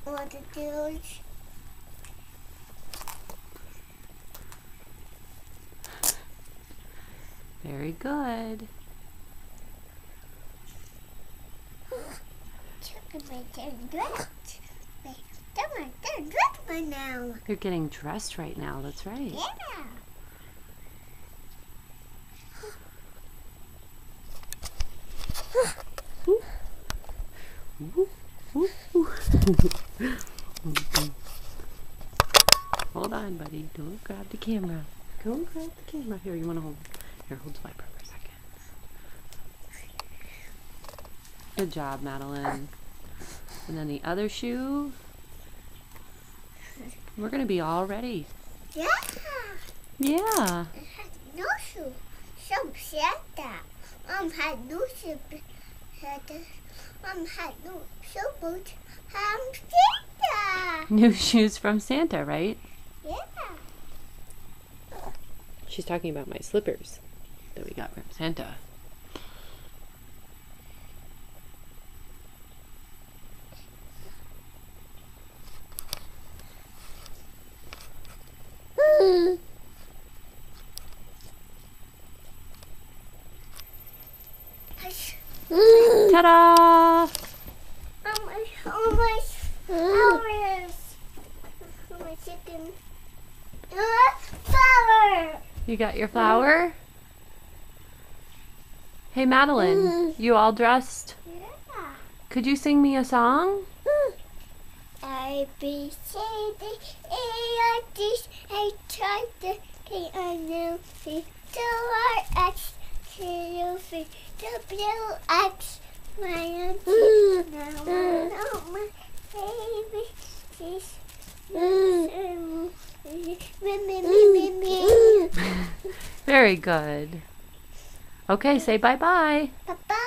all the dudes. Very good. Now. You're getting dressed right now, that's right. Yeah. Hold on, buddy. Don't grab the camera. Don't grab the camera. Here, you want to hold? Here, hold the wiper for a second. Good job, Madeline. And then the other shoe. We're going to be all ready. Yeah. Yeah. It has no shoe. So Santa. Had no shoe. Had no shoe boots. Santa. New shoes from Santa, right? Yeah. She's talking about my slippers that we got from Santa. Ta-da! Oh my flowers. Oh my chicken. Flower. You got your flower? Hey, Madeline, you all dressed? Yeah. Could you sing me a song? A, B, C, D, E, F, G, H, I, J, K, L, M, N, O, P, Q, R, S, T, U, V, W, X, Y, and Z. Now I know my baby. She's me. Very good. Okay, say bye-bye. Bye-bye.